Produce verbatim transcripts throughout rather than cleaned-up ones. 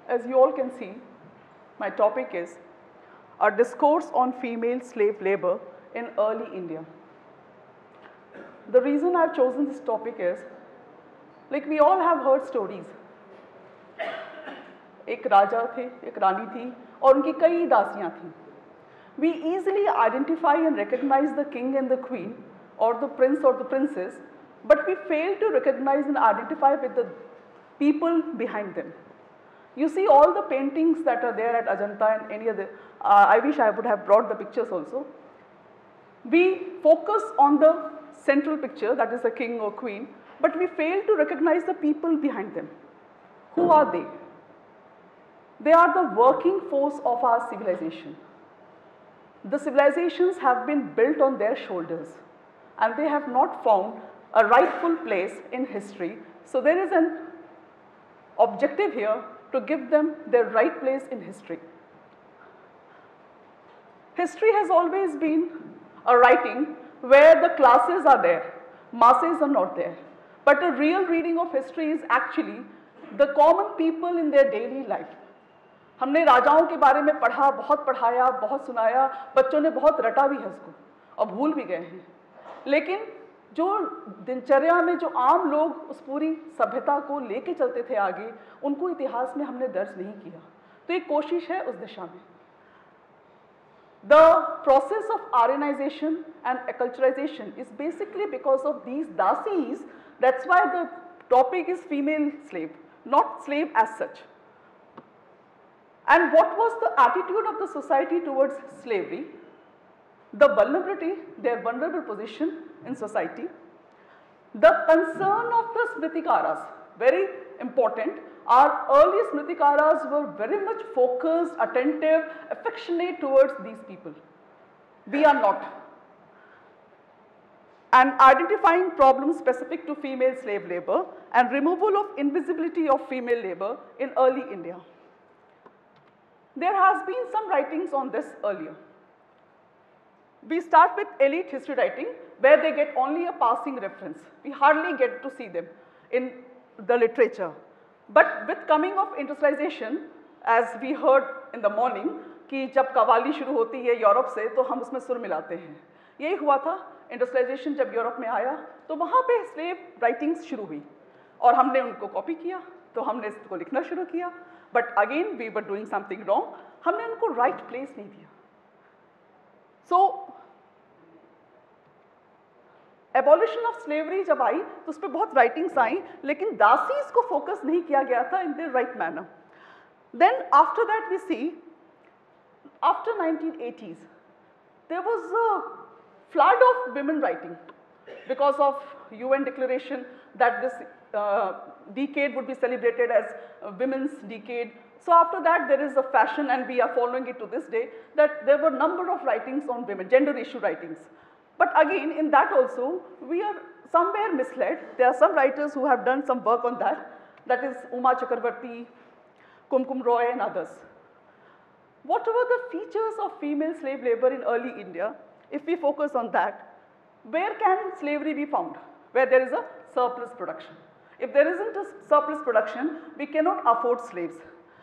As you all can see, my topic is a discourse on female slave labor in early India. The reason I've chosen this topic is, like we all have heard stories. एक राजा थे, एक रानी थी और उनकी कई दासियां थीं. We easily identify and recognize the king and the queen or the prince or the princess, but we fail to recognize and identify with the people behind them. You see all the paintings that are there at Ajanta and any other, uh, I wish I would have brought the pictures also. We focus on the central picture, that is the king or queen, but we fail to recognize the people behind them. Who are they? They are the working force of our civilization. The civilizations have been built on their shoulders and they have not found a rightful place in history. So there is an objective here to give them their right place in history. History has always been a writing where the classes are there, masses are not there. But a real reading of history is actually the common people in their daily life. हमने राजाओं के बारे में पढ़ा, बहुत पढ़ाया, बहुत सुनाया, बच्चों ने बहुत रटा भी है उसको और भूल भी गए हैं. लेकिन जो दिनचर्या में जो आम लोग उस पूरी सभ्यता को लेके चलते थे आगे, उनको इतिहास में हमने दर्ज नहीं किया. तो एक कोशिश है उस दिशा में. The process of Aryanization and acculturation is basically because of these dasis. That's why the topic is female slave, not slave as such. And what was the attitude of the society towards slavery? The vulnerability, their vulnerable position in society. The concern of the Smritikaras, very important. Our early Smritikaras were very much focused, attentive, affectionate towards these people. We are not. And identifying problems specific to female slave labor and removal of invisibility of female labor in early India. There has been some writings on this earlier. We start with elite history writing where they get only a passing reference. We hardly get to see them in the literature. But with coming of industrialization, as we heard in the morning, कि जब कवाली शुरू होती है Europe से तो हम उसमें सुर मिलाते हैं. यही हुआ था, इंडस्ट्रियलाइजेशन जब यूरोप में आया तो वहाँ पे स्लेव राइटिंग्स शुरू हुई और हमने उनको कॉपी किया, तो हमने इसको लिखना शुरू किया. But again we were doing something wrong. हमने उनको right place नहीं दिया. So abolition of slavery जब आई तो उस पर बहुत writings आई, लेकिन दासीज को focus नहीं किया गया था in the right manner. Then after that we see, after nineteen eighties, there was a flood of women writing because of U N declaration that this uh, decade would be celebrated as uh, women's decade. So after that there is a fashion, and we are following it to this day, that there were number of writings on women, gender issue writings. But again in that also we are somewhere misled. There are some writers who have done some work on that, that is Uma Chakravarti, Kumkum Roy and others. What were the features of female slave labor in early India? If we focus on that, where can slavery be found? Where there is a surplus production. If there isn't a surplus production, we cannot afford slaves.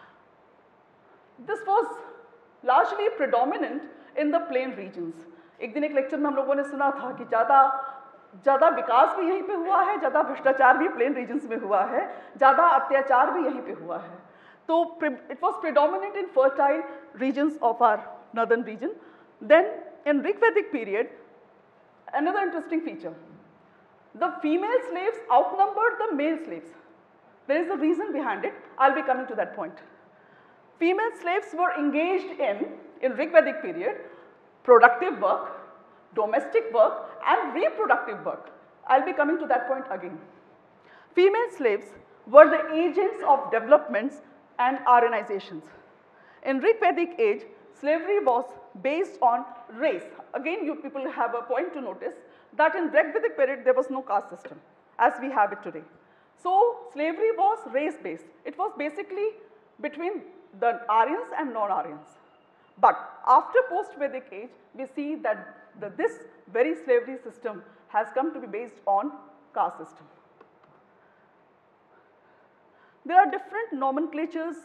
This was largely predominant in the plain regions. एक दिन एक lecture में हम लोगों ने सुना था कि ज़्यादा ज़्यादा विकास भी यहीं पे हुआ है, ज़्यादा भ्रष्टाचार भी प्लेन रीजन्स में हुआ है, ज़्यादा अत्याचार भी यहीं पे हुआ है. तो it was predominant in fertile regions of our northern region. Then in Rigvedic period, another interesting feature, the female slaves outnumbered the male slaves. There is a reason behind it. I'll be coming to that point. Female slaves were engaged in, in Rigvedic period, productive work, domestic work and reproductive work. I'll be coming to that point again. Female slaves were the agents of developments and Aryanizations. In Rigvedic age, slavery was based on race. Again, you people have a point to notice that in Rigvedic period there was no caste system as we have it today. So slavery was race-based. It was basically between the Aryans and non-Aryans. But after post-Vedic age, we see that the, this very slavery system has come to be based on caste system. There are different nomenclatures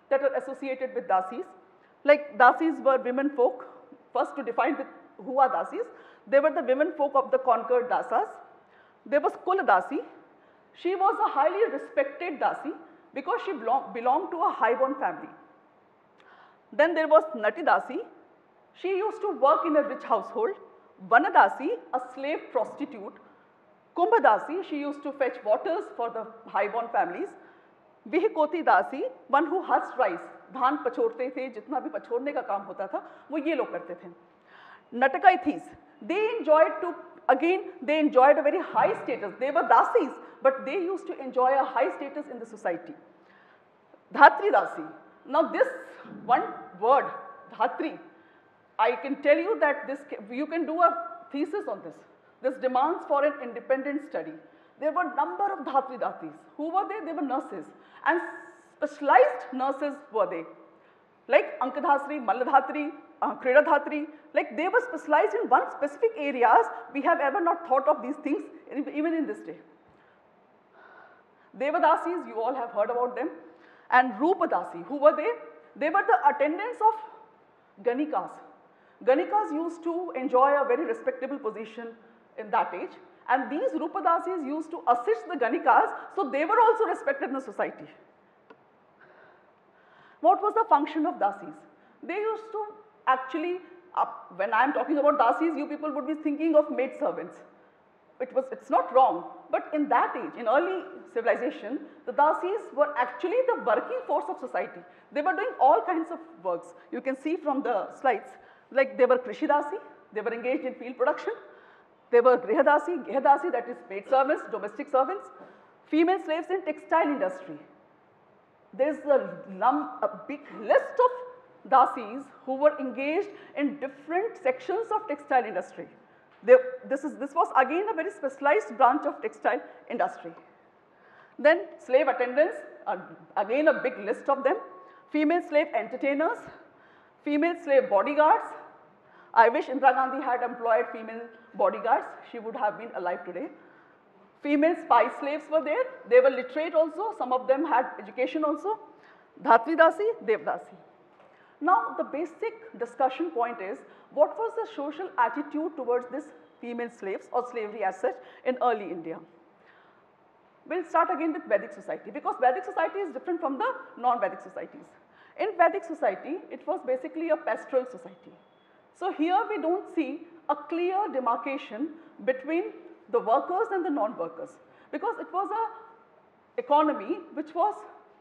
that are associated with dasis. Like dasis were women folk. First to define with who are dasis, they were the women folk of the conquered dasas. There was Kul Dasi. She was a highly respected dasi because she belong, belonged to a high-born family. Then there was Nati Dasi. She used to work in a rich household. Vanadasi, a slave prostitute. Kumbh Dasi, she used to fetch waters for the high-born families. Vihikoti Dasi, one who husked rice. धान पछोड़ते थे, जितना भी पछोड़ने का काम होता था, वो ये लोग करते थे. Natakai This, they enjoyed to, again, they enjoyed a very high status. They were dasis, but they used to enjoy a high status in the society. Dhatri Dasi. Now this one word, Dhatri, I can tell you that this, you can do a thesis on this. This demands for an independent study. There were a number of Dhatri Dasis. Who were they? They were nurses. And specialized nurses were they. Like Ankadhasri, Malladhatri, uh, Kridadhatri, like they were specialized in one specific areas. We have ever not thought of these things even in this day. Devadasis, you all have heard about them. And Rupadasi, who were they? They were the attendants of Ganikas. Ganikas used to enjoy a very respectable position in that age. And these Rupadasis used to assist the Ganikas, so they were also respected in the society. What was the function of dasis? They used to actually, uh, when I am talking about dasis, you people would be thinking of maid servants. It was, it's not wrong, but in that age, in early civilization, the dasis were actually the working force of society. They were doing all kinds of works. You can see from the slides, like they were Krishi Dasi, they were engaged in field production. They were Grihadasi, Gehadasi, that is maid servants, domestic servants, female slaves in textile industry. There is a, a big list of dasis who were engaged in different sections of textile industry. They, this, is, this was again a very specialized branch of textile industry. Then slave attendants, uh, again a big list of them, female slave entertainers, female slave bodyguards. I wish Indira Gandhi had employed female bodyguards, she would have been alive today. Female spy slaves were there, they were literate also, some of them had education also. Dhatri Dasi, Devdasi. Now the basic discussion point is, what was the social attitude towards these female slaves or slavery as such in early India? We'll start again with Vedic society, because Vedic society is different from the non-Vedic societies. In Vedic society, it was basically a pastoral society. So here we don't see a clear demarcation between the workers and the non-workers, because it was a economy which was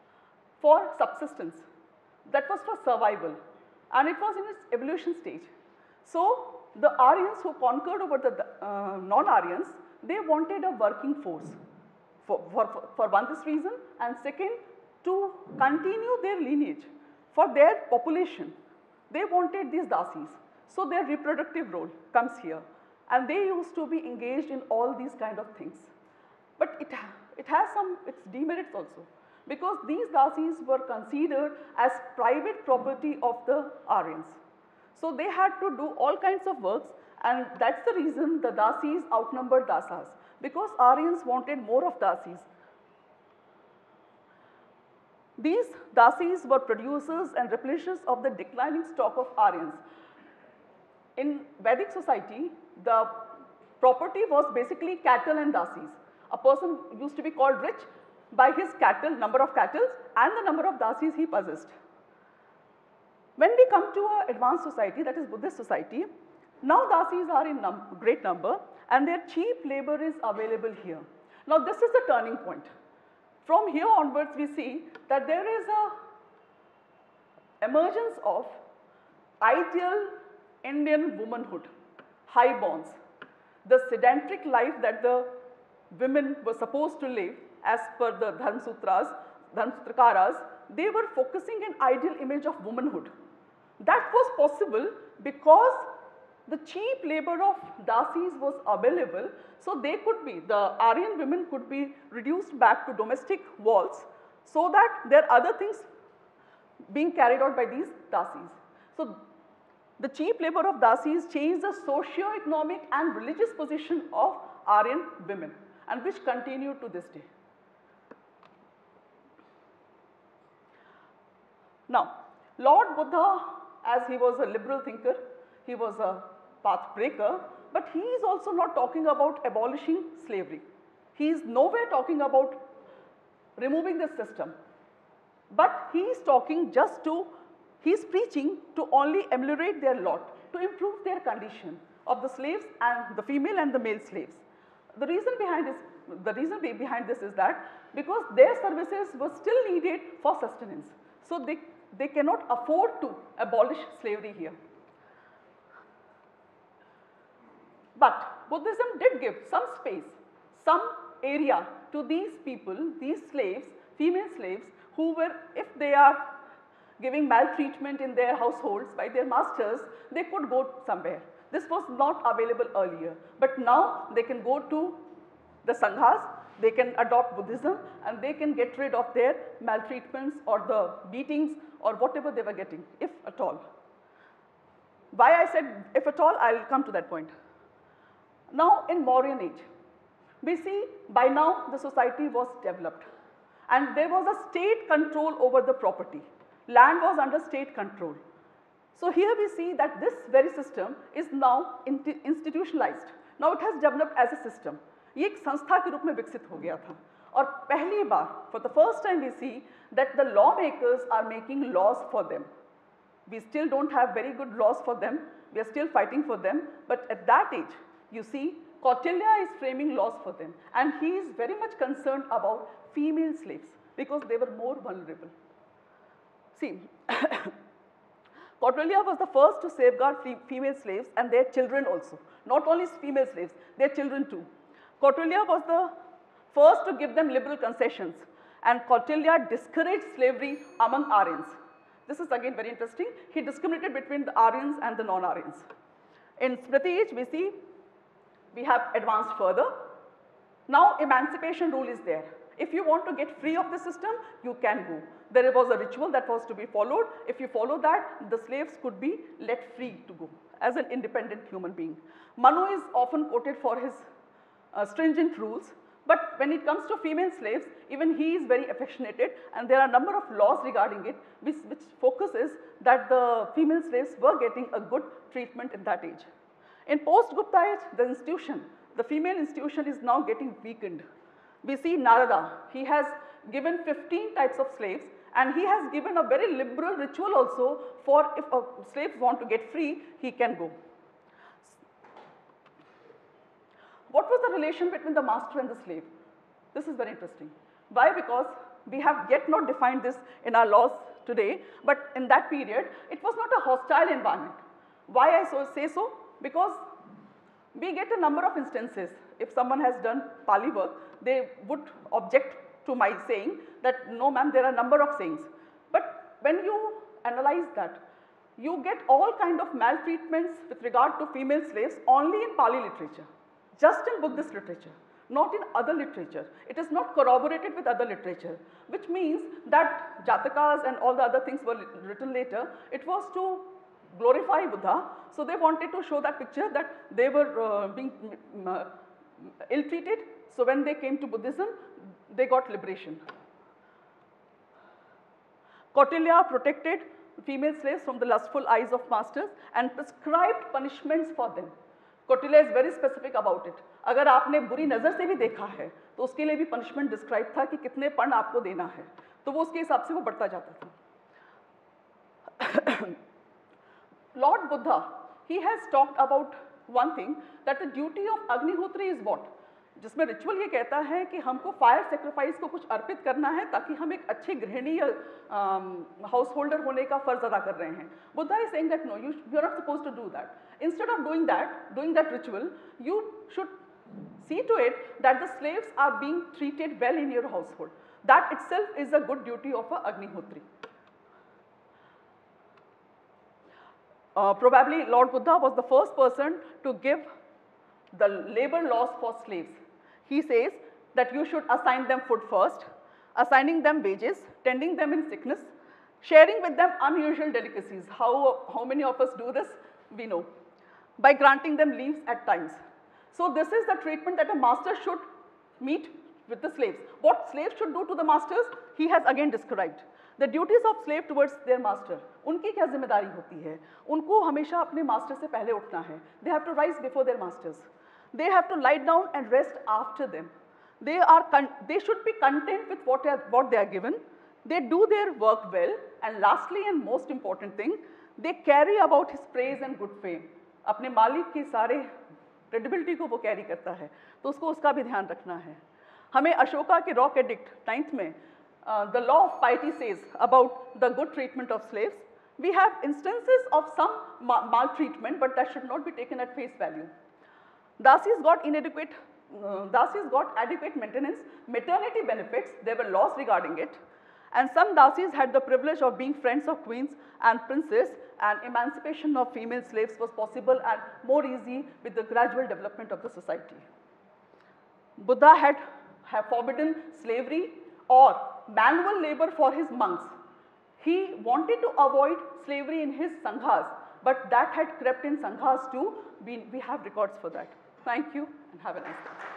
for subsistence, that was for survival, and it was in its evolution stage. So the Aryans who conquered over the uh, non-Aryans, they wanted a working force for, for, for one this reason, and second, to continue their lineage for their population. They wanted these dasis. So their reproductive role comes here, and they used to be engaged in all these kind of things. But it, it has some its demerits also, because these dasis were considered as private property of the Aryans. So they had to do all kinds of works, and that's the reason the dasis outnumbered dasas, because Aryans wanted more of dasis. These dasis were producers and replenishers of the declining stock of Aryans. In Vedic society, the property was basically cattle and dasis. A person used to be called rich by his cattle, number of cattle, and the number of dasis he possessed. When we come to an advanced society, that is Buddhist society, now dasis are in num great number, and their cheap labor is available here. Now this is the turning point. From here onwards, we see that there is a emergence of ideal Indian womanhood, high bonds, the sedentary life that the women were supposed to live as per the Dharma Sutras, Dharma Sutrakaras, they were focusing an ideal image of womanhood. That was possible because the cheap labor of dasis was available, so they could be, the Aryan women could be reduced back to domestic walls, so that there are other things being carried out by these dasis. So the cheap labor of dasis changed the socio-economic and religious position of Aryan women, and which continue to this day. Now, Lord Buddha, as he was a liberal thinker, he was a path breaker, but he is also not talking about abolishing slavery. He is nowhere talking about removing the system, but he is talking just to, he is preaching to only ameliorate their lot, to improve their condition of the slaves and the female and the male slaves. The reason behind this, the reason behind this is that because their services were still needed for sustenance. So they, they cannot afford to abolish slavery here. But Buddhism did give some space, some area to these people, these slaves, female slaves, who were, if they are giving maltreatment in their households by their masters, they could go somewhere. This was not available earlier, but now they can go to the sanghas, they can adopt Buddhism, and they can get rid of their maltreatments or the beatings or whatever they were getting, if at all. Why I said if at all, I will come to that point. Now in Mauryan age, we see by now the society was developed and there was a state control over the property. Land was under state control. So here we see that this very system is now institutionalized. Now it has developed as a system. ये एक संस्था के रूप में विकसित हो गया था और पहली बार for the first time we see that the lawmakers are making laws for them. We still don't have very good laws for them. We are still fighting for them. But at that age, you see, Kautilya is framing laws for them, and he is very much concerned about female slaves because they were more vulnerable. See, Kautilya was the first to safeguard female slaves and their children also. Not only female slaves, their children too. Kautilya was the first to give them liberal concessions, and Kautilya discouraged slavery among Aryans. This is again very interesting. He discriminated between the Aryans and the non-Aryans. In Smriti age, we see we have advanced further. Now emancipation rule is there. If you want to get free of the system, you can go. There was a ritual that was to be followed. If you follow that, the slaves could be let free to go as an independent human being. Manu is often quoted for his uh, stringent rules, but when it comes to female slaves, even he is very affectionate, and there are a number of laws regarding it which, which focuses that the female slaves were getting a good treatment in that age. In post-Gupta age, the institution, the female institution is now getting weakened. We see Narada, he has given fifteen types of slaves, and he has given a very liberal ritual also for if a slave wants to get free, he can go. What was the relation between the master and the slave? This is very interesting. Why? Because we have yet not defined this in our laws today, but in that period, it was not a hostile environment. Why I so say so? Because we get a number of instances. If someone has done Pali work, they would object to my saying that no ma'am, there are a number of sayings. But when you analyze that, you get all kind of maltreatments with regard to female slaves only in Pali literature, just in Buddhist literature, not in other literature. It is not corroborated with other literature, which means that Jatakas and all the other things were written later. It was to glorify Buddha, so they wanted to show that picture that they were uh, being uh, ill-treated. So when they came to Buddhism, they got liberation. Kautilya protected female slaves from the lustful eyes of masters and prescribed punishments for them. Kautilya is very specific about it. अगर आपने बुरी नज़र से भी देखा है, तो उसके लिए भी punishment described था कि कितने पर्ण आपको देना है. तो वो उसके हिसाब से वो बढ़ता जाता था. Lord Buddha, he has talked about one thing, that the duty of Agnihotri is what? जिसमें रिचुअल ये कहता है कि हमको फायर सेक्रीफाइस को कुछ अर्पित करना है ताकि हम एक अच्छे गृहिणी या हाउस होल्डर होने का फर्ज अदा कर रहे हैं. Buddha is saying that no, you you are not supposed to do that. Instead of doing that, doing that ritual, you should see to it that the slaves are being treated well in your household. That itself is a good duty of a Agnihotri. Uh, probably Lord Buddha was the first person to give the labor laws for slaves. He says that you should assign them food first, assigning them wages, tending them in sickness, sharing with them unusual delicacies. How, how many of us do this? We know. By granting them leaves at times. So this is the treatment that a master should meet with the slaves. What slaves should do to the masters, he has again described. The duties of slave towards their master, उनकी क्या जिम्मेदारी होती है? उनको हमेशा अपने master से पहले उठना है. They have to rise before their masters. They have to light down and rest after them. They are they should be content with what, are, what they are given. They do their work well, and lastly and most important thing, they carry about his praise and good fame. अपने मालिक की सारे credibility को वो carry करता है, तो उसको उसका भी ध्यान रखना है. हमें अशोका के रॉक एडिक्ट नाइन्थ में uh, the law of piety says about the good treatment of slaves. We have instances of some ma maltreatment, but that should not be taken at face value. Dasis got inadequate Uh, Dasis got adequate maintenance, maternity benefits, there were laws regarding it, and some Dasis had the privilege of being friends of queens and princes, and emancipation of female slaves was possible and more easy with the gradual development of the society. Buddha had, had forbidden slavery or manual labor for his monks. He wanted to avoid slavery in his sanghas, but that had crept in sanghas too. We, we have records for that. Thank you and have a nice day.